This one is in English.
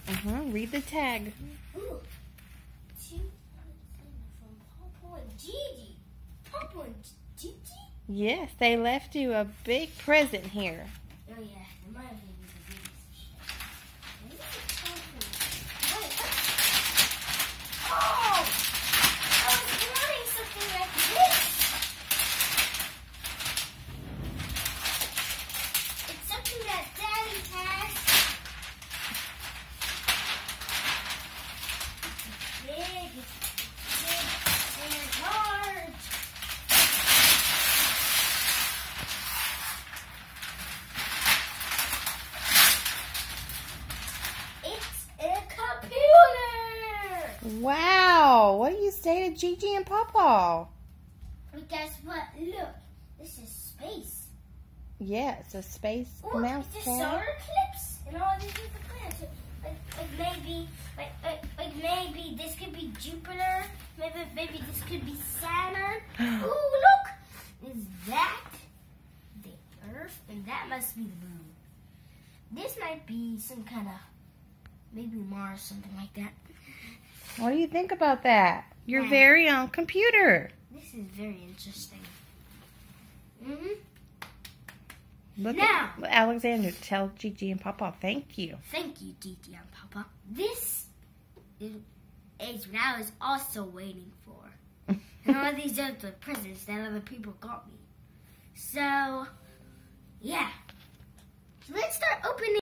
Read the tag. Ooh. From Papa and Gigi. Papa and Gigi? Yes, they left you a big present here. Oh yeah, it might have been the biggest. Oh! I was wanting something like this. It's something that Daddy has. It's big and large. It's a computer! Wow, what do you say to Gigi and Papa? But guess what? Look, this is space. Yeah, it's a space Ooh, mouse it's a pad. solar eclipse and all these different planets. Like maybe this could be Jupiter. Maybe this could be Saturn. Ooh, look! Is that the Earth? And that must be the moon. This might be some kind of maybe Mars, something like that. What do you think about that? Your Yeah. very own computer. This is very interesting. Look Now. at Alexander. Tell Gigi and Papa thank you. Thank you, Gigi and Papa. This is what I was also waiting for. And all these other presents that other people got me. So, yeah. So let's start opening.